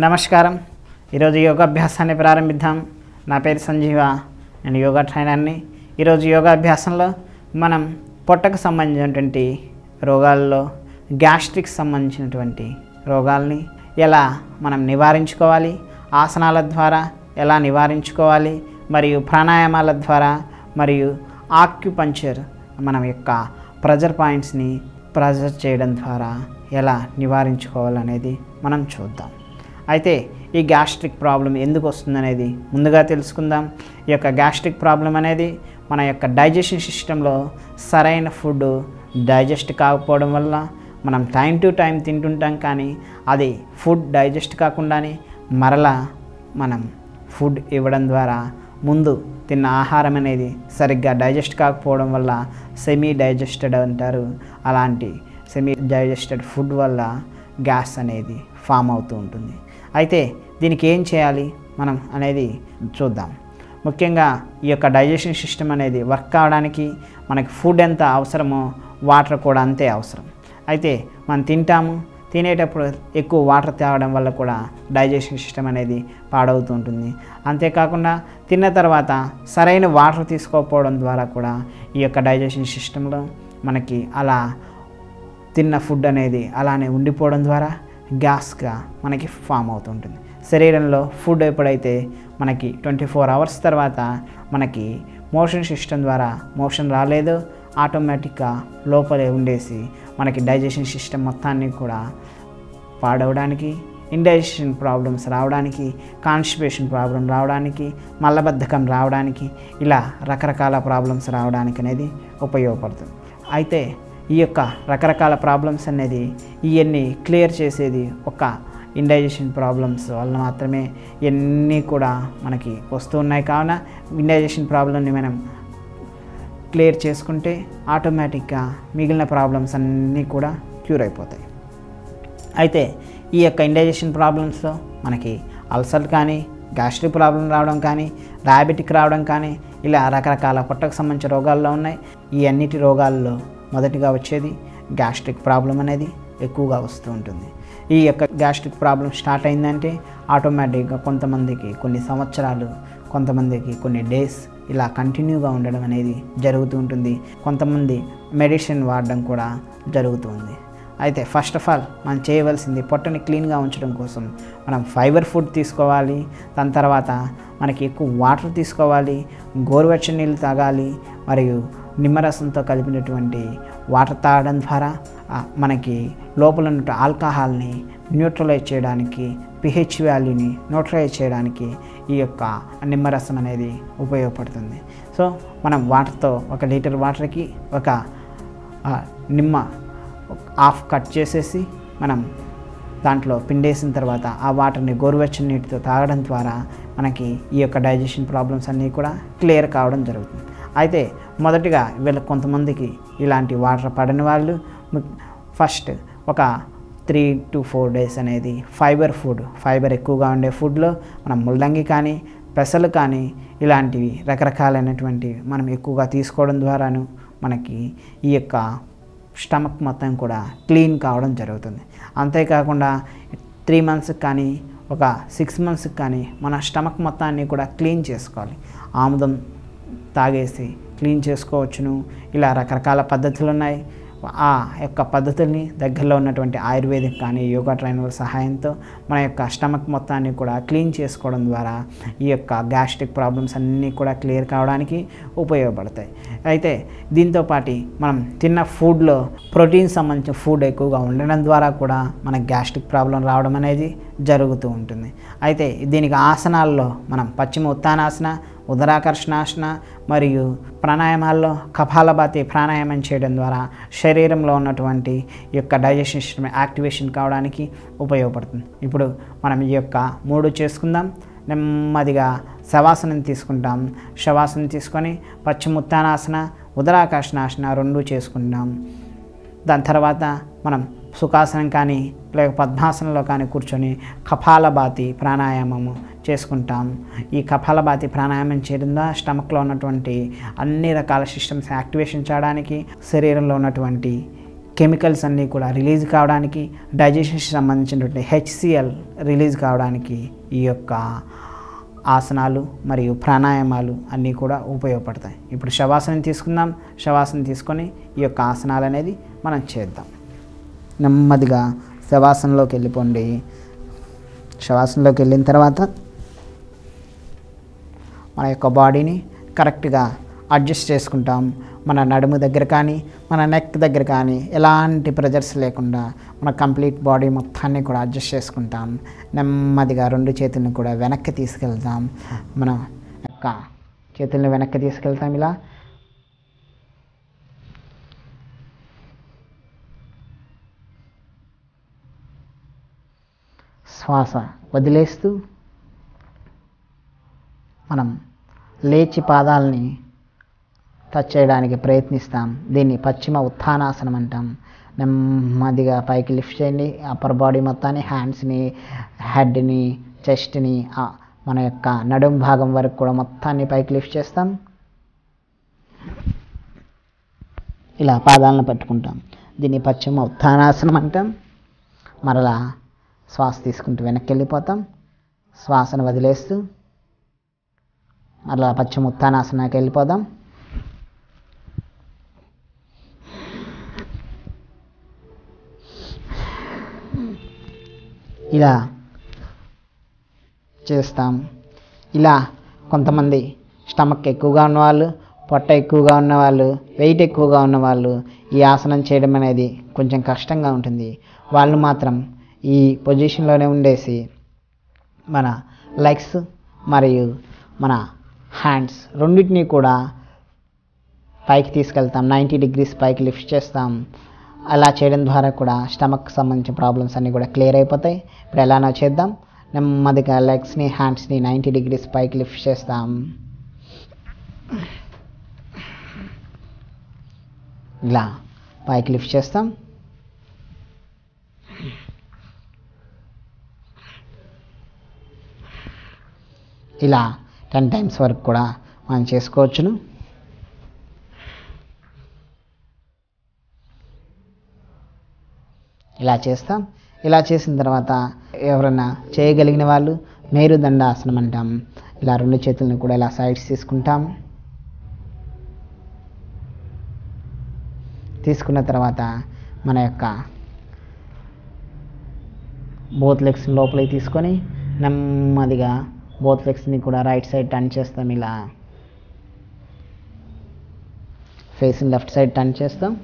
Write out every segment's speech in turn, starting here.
నమస్కారం. ఈరోజు యోగాభ్యాసాన్ని ప్రారంభిద్దాం. నా పేరు సంజీవ, నేను యోగా ట్రైనర్ని. ఈరోజు యోగాభ్యాసంలో మనం పొట్టకు సంబంధించినటువంటి రోగాల్లో గ్యాస్ట్రిక్ సంబంధించినటువంటి రోగాల్ని ఎలా మనం నివారించుకోవాలి, ఆసనాల ద్వారా ఎలా నివారించుకోవాలి, మరియు ప్రాణాయామాల ద్వారా మరియు ఆక్యుపంక్చర్ మనం యొక్క ప్రెజర్ పాయింట్స్ని ప్రెజర్ చేయడం ద్వారా ఎలా నివారించుకోవాలనేది మనం చూద్దాం. అయితే ఈ గ్యాస్ట్రిక్ ప్రాబ్లం ఎందుకు వస్తుందనేది ముందుగా తెలుసుకుందాం. ఈ యొక్క గ్యాస్ట్రిక్ ప్రాబ్లం అనేది మన యొక్క డైజెషన్ సిస్టంలో సరైన ఫుడ్ డైజెస్ట్ కాకపోవడం వల్ల మనం టైం టు టైం తింటుంటాం, కానీ అది ఫుడ్ డైజెస్ట్ కాకుండానే మరలా మనం ఫుడ్ ఇవ్వడం ద్వారా ముందు తిన్న ఆహారం అనేది సరిగ్గా డైజెస్ట్ కాకపోవడం వల్ల సెమీ డైజెస్టెడ్ అంటారు. అలాంటి సెమీ డైజెస్టెడ్ ఫుడ్ వల్ల గ్యాస్ అనేది ఫామ్ అవుతూ ఉంటుంది. అయితే దీనికి ఏం చేయాలి మనం అనేది చూద్దాం. ముఖ్యంగా ఈ యొక్క డైజెషన్ సిస్టమ్ అనేది వర్క్ కావడానికి మనకి ఫుడ్ ఎంత అవసరమో వాటర్ కూడా అంతే అవసరం. అయితే మనం తినేటప్పుడు ఎక్కువ వాటర్ తాగడం వల్ల కూడా డైజెషన్ సిస్టమ్ అనేది పాడవుతూ ఉంటుంది. అంతేకాకుండా తిన్న తర్వాత సరైన వాటర్ తీసుకోకపోవడం ద్వారా కూడా ఈ యొక్క డైజెషన్ సిస్టంలో మనకి అలా తిన్న ఫుడ్ అనేది అలానే ఉండిపోవడం ద్వారా గ్యాస్గా మనకి ఫామ్ అవుతుంటుంది. శరీరంలో ఫుడ్ ఎప్పుడైతే మనకి 24 అవర్స్ తర్వాత మనకి మోషన్ సిస్టమ్ ద్వారా మోషన్ రాలేదో ఆటోమేటిక్గా లోపలే ఉండేసి మనకి డైజెషన్ సిస్టమ్ మొత్తాన్ని కూడా పాడవడానికి, ఇండైజెషన్ ప్రాబ్లమ్స్ రావడానికి, కాన్స్టిపేషన్ ప్రాబ్లం రావడానికి, మలబద్ధకం రావడానికి, ఇలా రకరకాల ప్రాబ్లమ్స్ రావడానికి అనేది ఉపయోగపడుతుంది. అయితే ఈ యొక్క రకరకాల ప్రాబ్లమ్స్ అనేది ఇవన్నీ క్లియర్ చేసేది ఒక ఇండైజెషన్ ప్రాబ్లమ్స్ వల్ల మాత్రమే ఇవన్నీ కూడా మనకి వస్తూ ఉన్నాయి. కావున ఇండైజెషన్ ప్రాబ్లమ్ని మనం క్లియర్ చేసుకుంటే ఆటోమేటిక్గా మిగిలిన ప్రాబ్లమ్స్ అన్నీ కూడా క్యూర్ అయిపోతాయి. అయితే ఈ యొక్క ఇండైజెషన్ ప్రాబ్లమ్స్లో మనకి అల్సర్ కానీ, గ్యాస్ట్రిక్ ప్రాబ్లం రావడం కానీ, డయాబెటిక్ రావడం కానీ, ఇలా రకరకాల పొట్టకు సంబంధించిన రోగాల్లో ఉన్నాయి. ఈ అన్నిటి రోగాల్లో మొదటిగా వచ్చేది గ్యాస్ట్రిక్ ప్రాబ్లం అనేది ఎక్కువగా వస్తూ ఉంటుంది. ఈ యొక్క గ్యాస్ట్రిక్ ప్రాబ్లం స్టార్ట్ అయిందంటే ఆటోమేటిక్గా కొంతమందికి కొన్ని సంవత్సరాలు, కొంతమందికి కొన్ని డేస్ ఇలా కంటిన్యూగా ఉండడం అనేది జరుగుతూ ఉంటుంది. కొంతమంది మెడిసిన్ వాడడం కూడా జరుగుతుంది. అయితే ఫస్ట్ ఆఫ్ ఆల్ మనం చేయవలసింది పొట్టని క్లీన్గా ఉంచడం కోసం మనం ఫైబర్ ఫుడ్ తీసుకోవాలి. దాని తర్వాత మనకి ఎక్కువ వాటర్ తీసుకోవాలి, గోరువెచ్చని నీళ్ళు తాగాలి, మరియు నిమ్మరసంతో కలిపినటువంటి వాటర్ తాగడం ద్వారా మనకి లోపల ఉన్న ఆల్కహాల్ని న్యూట్రలైజ్ చేయడానికి, pH వాల్యూని న్యూట్రలైజ్ చేయడానికి ఈ యొక్క నిమ్మరసం అనేది ఉపయోగపడుతుంది. సో మనం వాటర్తో 1 లీటర్ వాటర్కి ఒక నిమ్మ హాఫ్ కట్ చేసేసి మనం దాంట్లో పిండేసిన తర్వాత ఆ వాటర్ని గోరువెచ్చని నీటితో తాగడం ద్వారా మనకి ఈ యొక్క డైజెషన్ ప్రాబ్లమ్స్ అన్నీ కూడా క్లియర్ కావడం జరుగుతుంది. అయితే మొదటిగా కొంతమందికి ఇలాంటి వాటర్ పడని వాళ్ళు ఫస్ట్ ఒక 3 to 4 డేస్ అనేది ఫైబర్ ఎక్కువగా ఉండే ఫుడ్లో మనం ముల్లంగి కానీ, పెసలు కానీ, ఇలాంటివి రకరకాలైనటువంటివి మనం ఎక్కువగా తీసుకోవడం ద్వారాను మనకి ఈ యొక్క స్టమక్ మొత్తం కూడా క్లీన్ కావడం జరుగుతుంది. అంతేకాకుండా 3 మంత్స్కి కానీ, ఒక 6 మంత్స్కి కానీ మన స్టమక్ మొత్తాన్ని కూడా క్లీన్ చేసుకోవాలి. ఆముదం తాగేసి క్లీన్ చేసుకోవచ్చును. ఇలా రకరకాల పద్ధతులు ఉన్నాయి. ఆ యొక్క పద్ధతుల్ని దగ్గరలో ఉన్నటువంటి ఆయుర్వేదిక్ కానీ, యోగా ట్రైనర్ సహాయంతో మన యొక్క స్టమక్ మొత్తాన్ని కూడా క్లీన్ చేసుకోవడం ద్వారా ఈ యొక్క గ్యాస్ట్రిక్ ప్రాబ్లమ్స్ అన్నీ కూడా క్లియర్ కావడానికి ఉపయోగపడతాయి. అయితే దీంతోపాటు మనం తిన్న ఫుడ్లో ప్రోటీన్ సంబంధించిన ఫుడ్ ఎక్కువగా ఉండడం ద్వారా కూడా మనకు గ్యాస్ట్రిక్ ప్రాబ్లం రావడం అనేది జరుగుతూ ఉంటుంది. అయితే దీనికి ఆసనాల్లో మనం పశ్చిమ ఉత్తానాసన, ఉదరాకర్షణాసన మరియు ప్రాణాయామాల్లో కపాలభాతి ప్రాణాయామం చేయడం ద్వారా శరీరంలో ఉన్నటువంటి ఈ యొక్క డైజెషన్ సిస్టమ్ యాక్టివేషన్ కావడానికి ఉపయోగపడుతుంది. ఇప్పుడు మనం ఈ యొక్క 3 చేసుకుందాం. నెమ్మదిగా శవాసనం తీసుకుంటాం. శవాసనం తీసుకొని పశ్చిమ ఉత్తానాసన, ఉదరాకర్షణాసన 2 చేసుకుంటాం. దాని తర్వాత మనం సుఖాసనం కానీ లేక పద్మాసనంలో కానీ కూర్చొని కపాలభాతి ప్రాణాయామము చేసుకుంటాం. ఈ కపాలభాతి ప్రాణాయామం చేయడం ద్వారా స్టమక్లో ఉన్నటువంటి అన్ని రకాల సిస్టమ్స్ యాక్టివేషన్ చేయడానికి, శరీరంలో ఉన్నటువంటి కెమికల్స్ అన్నీ కూడా రిలీజ్ కావడానికి, డైజెషన్కి సంబంధించినటువంటి HCl రిలీజ్ కావడానికి ఈ యొక్క ఆసనాలు మరియు ప్రాణాయామాలు అన్నీ కూడా ఉపయోగపడతాయి. ఇప్పుడు శవాసనం తీసుకుందాం. శవాసనం తీసుకొని ఈ యొక్క ఆసనాలు అనేది మనం చేద్దాం. నెమ్మదిగా శవాసనంలోకి వెళ్ళిపోండి. శవాసనంలోకి వెళ్ళిన తర్వాత మన యొక్క బాడీని కరెక్ట్గా అడ్జస్ట్ చేసుకుంటాం. మన నడుము దగ్గర కానీ మన నెక్ దగ్గర కానీ ఎలాంటి ప్రెజర్స్ లేకుండా మన కంప్లీట్ బాడీ మొత్తాన్ని కూడా అడ్జస్ట్ చేసుకుంటాం. నెమ్మదిగా 2 చేతులను కూడా వెనక్కి తీసుకెళ్తాం. మన యొక్క చేతులను వెనక్కి తీసుకెళ్తాం. ఇలా శ్వాస వదిలేస్తూ మనం లేచి పాదాలని టచ్ చేయడానికి ప్రయత్నిస్తాం. దీన్ని పశ్చిమ ఉత్థానాసనం అంటాం. నెమ్మదిగా పైకి లిఫ్ట్ చేయండి. అప్పర్ బాడీ మొత్తాన్ని, హ్యాండ్స్ని, హెడ్ని, చెస్ట్ని, మన యొక్క నడుం భాగం వరకు కూడా మొత్తాన్ని పైకి లిఫ్ట్ చేస్తాం. ఇలా పాదాలను పట్టుకుంటాం. దీన్ని పశ్చిమ ఉత్థానాసనం అంటాం. మరలా శ్వాస తీసుకుంటూ వెనక్కి వెళ్ళిపోతాం. శ్వాసను వదిలేస్తూ మరలా పశ్చిమ ఉత్థానాసనానికి వెళ్ళిపోదాం. ఇలా చేస్తాం. ఇలా కొంతమంది స్టమక్ ఎక్కువగా ఉన్నవాళ్ళు, పొట్ట ఎక్కువగా ఉన్నవాళ్ళు, వెయిట్ ఎక్కువగా ఉన్నవాళ్ళు ఈ ఆసనం చేయడం అనేది కొంచెం కష్టంగా ఉంటుంది. వాళ్ళు మాత్రం ఈ పొజిషన్లోనే ఉండేసి మన లెగ్స్ మరియు మన హ్యాండ్స్ రెండింటినీ కూడా పైకి తీసుకెళ్తాం. 90 degrees పైకి లిఫ్ట్ చేస్తాం. అలా చేయడం ద్వారా కూడా స్టమక్కి సంబంధించిన ప్రాబ్లమ్స్ అన్నీ కూడా క్లియర్ అయిపోతాయి. ఇప్పుడు ఎలానో చేద్దాం. నెమ్మదిగా లెగ్స్ని, హ్యాండ్స్ని 90 degrees పైకి లిఫ్ట్ చేస్తాం. ఇలా పైకి లిఫ్ట్ చేస్తాం. ఇలా 10 times వరకు కూడా మనం చేసుకోవచ్చును. ఇలా చేస్తాం. ఇలా చేసిన తర్వాత ఎవరైనా చేయగలిగిన వాళ్ళు మేరుదండాసనం అంటాం. ఇలా 2 చేతులను కూడా ఇలా సైడ్స్ తీసుకుంటాం. తీసుకున్న తర్వాత మన యొక్క బోత్ లెగ్స్ లోపలికి తీసుకొని నెమ్మదిగా బోత్ లెగ్స్ని కూడా రైట్ సైడ్ టర్న్ చేస్తాం. ఇలా ఫేస్ని లెఫ్ట్ సైడ్ టర్న్ చేస్తాం.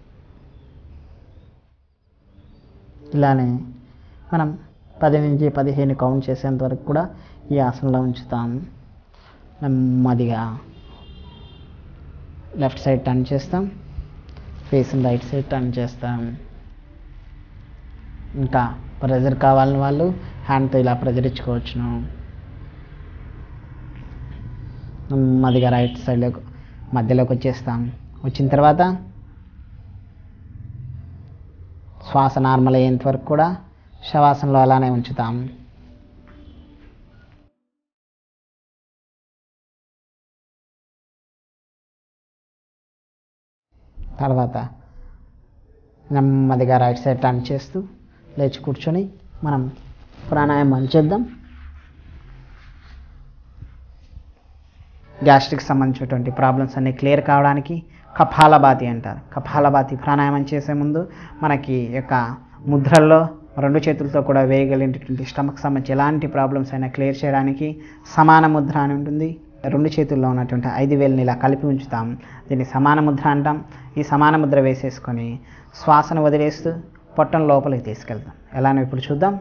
ఇలానే మనం 10 నుంచి 15 కౌంట్ చేసేంత వరకు కూడా ఈ ఆసనంలో ఉంచుతాం. నెమ్మదిగా లెఫ్ట్ సైడ్ టర్న్ చేస్తాం. ఫేస్ని రైట్ సైడ్ టర్న్ చేస్తాం. ఇంకా ప్రెజర్ కావాలని వాళ్ళు హ్యాండ్తో ఇలా ప్రెజర్ ఇచ్చుకోవచ్చును. నెమ్మదిగా రైట్ సైడ్లోకి మధ్యలోకి వచ్చేస్తాం. వచ్చిన తర్వాత శ్వాస నార్మల్ అయ్యేంత వరకు కూడా శవాసనలో అలానే ఉంచుతాం. తర్వాత నెమ్మదిగా రైట్ సైడ్ టర్న్ చేస్తూ లేచి కూర్చొని మనం ప్రాణాయామం చేద్దాం. గ్యాస్ట్రిక్ సంబంధించినటువంటి ప్రాబ్లమ్స్ అన్నీ క్లియర్ కావడానికి కపాలభాతి అంటారు. కపాలభాతి ప్రాణాయామం చేసే ముందు మనకి యొక్క ముద్రల్లో 2 చేతులతో కూడా వేయగలిగినటువంటి స్టమక్ సంబంధించి ఎలాంటి ప్రాబ్లమ్స్ అయినా క్లియర్ చేయడానికి సమాన ముద్ర అని ఉంటుంది. 2 చేతుల్లో ఉన్నటువంటి 5 వేలని ఇలా కలిపి ఉంచుతాం. దీన్ని సమాన ముద్ర అంటాం. ఈ సమాన ముద్ర వేసేసుకొని శ్వాసను వదిలేస్తూ పొట్టం లోపలికి తీసుకెళ్తాం. ఎలానో ఇప్పుడు చూద్దాం.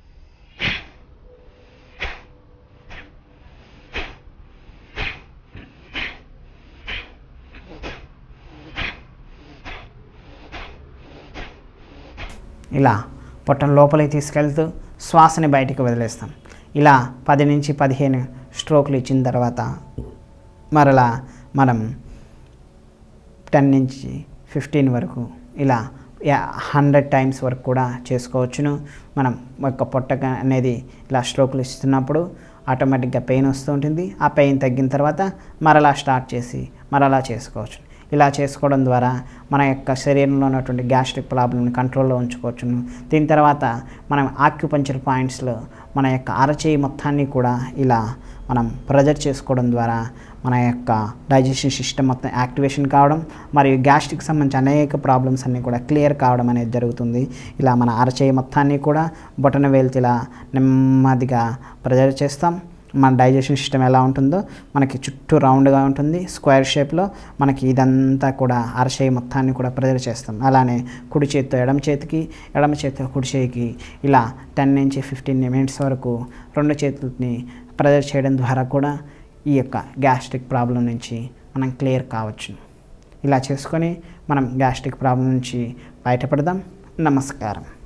ఇలా పొట్టం లోపలికి తీసుకెళ్తూ శ్వాసని బయటికి వదిలేస్తాం. ఇలా 10 నుంచి 15 స్ట్రోక్లు ఇచ్చిన తర్వాత మరలా మనం 10 నుంచి 15 వరకు ఇలా 100 times వరకు కూడా చేసుకోవచ్చును. మనం ఒక పొట్ట అనేది ఇలా స్ట్రోక్లు ఇస్తున్నప్పుడు ఆటోమేటిక్గా పెయిన్ వస్తూ ఉంటుంది. ఆ పెయిన్ తగ్గిన తర్వాత మరలా స్టార్ట్ చేసి మరలా చేసుకోవచ్చు. ఇలా చేసుకోవడం ద్వారా మన యొక్క శరీరంలో ఉన్నటువంటి గ్యాస్ట్రిక్ ప్రాబ్లమ్ని కంట్రోల్లో ఉంచుకోవచ్చును. దీని తర్వాత మనం ఆక్యుపంచర్ పాయింట్స్లో మన యొక్క అరచేయి మొత్తాన్ని కూడా ఇలా మనం ప్రెజర్ చేసుకోవడం ద్వారా మన యొక్క డైజెషన్ సిస్టమ్ మొత్తం యాక్టివేషన్ కావడం మరియు గ్యాస్ట్రిక్ సంబంధించి అనేక ప్రాబ్లమ్స్ అన్నీ కూడా క్లియర్ కావడం అనేది జరుగుతుంది. ఇలా మన అరచేయి మొత్తాన్ని కూడా బొటన వేలుతో ఇలా నెమ్మదిగా ప్రెజర్ చేస్తాం. మన డైజెషన్ సిస్టమ్ ఎలా ఉంటుందో మనకి చుట్టూ రౌండ్గా ఉంటుంది, స్క్వేర్ షేప్లో. మనకి ఇదంతా కూడా అరచేయి మొత్తాన్ని కూడా ప్రెజర్ చేస్తాం. అలానే కుడి చేతితో ఎడమ చేతికి, ఎడమ చేతితో కుడి చేతికి ఇలా 10 నుంచి 15 మినిట్స్ వరకు రెండు చేతులని ప్రెజర్ చేయడం ద్వారా కూడా ఈ యొక్క గ్యాస్ట్రిక్ ప్రాబ్లం నుంచి మనం క్లియర్ కావచ్చు. ఇలా చేసుకొని మనం గ్యాస్ట్రిక్ ప్రాబ్లం నుంచి బయటపడదాం. నమస్కారం.